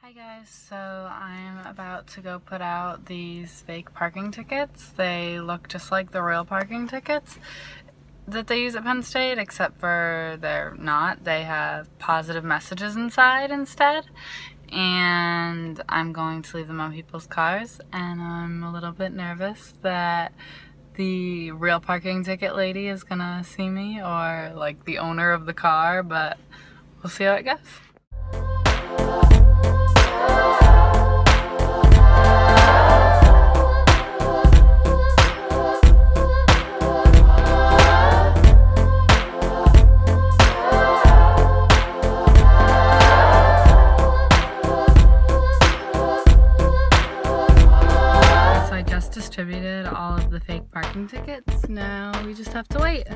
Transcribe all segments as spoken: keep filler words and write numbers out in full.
Hi guys, so I'm about to go put out these fake parking tickets. They look just like the real parking tickets that they use at Penn State, except for they're not. They have positive messages inside instead. And I'm going to leave them on people's cars, and I'm a little bit nervous that the real parking ticket lady is gonna see me, or like the owner of the car, but we'll see how it goes. Distributed all of the fake parking tickets. Now we just have to wait.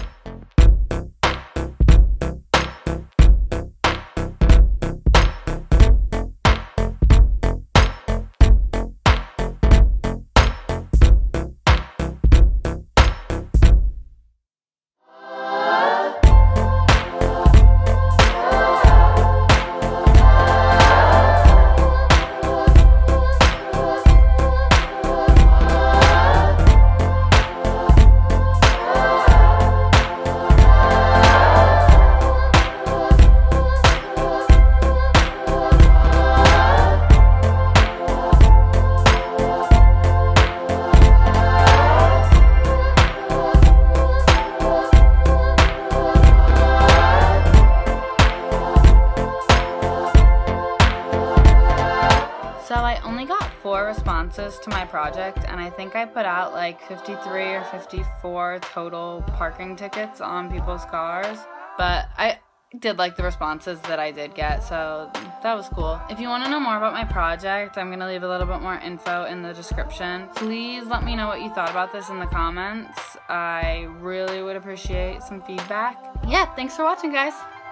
So I only got four responses to my project, and I think I put out like fifty-three or fifty-four total parking tickets on people's cars, but I did like the responses that I did get, so that was cool. If you want to know more about my project, I'm going to leave a little bit more info in the description. Please let me know what you thought about this in the comments. I really would appreciate some feedback. Yeah, thanks for watching, guys.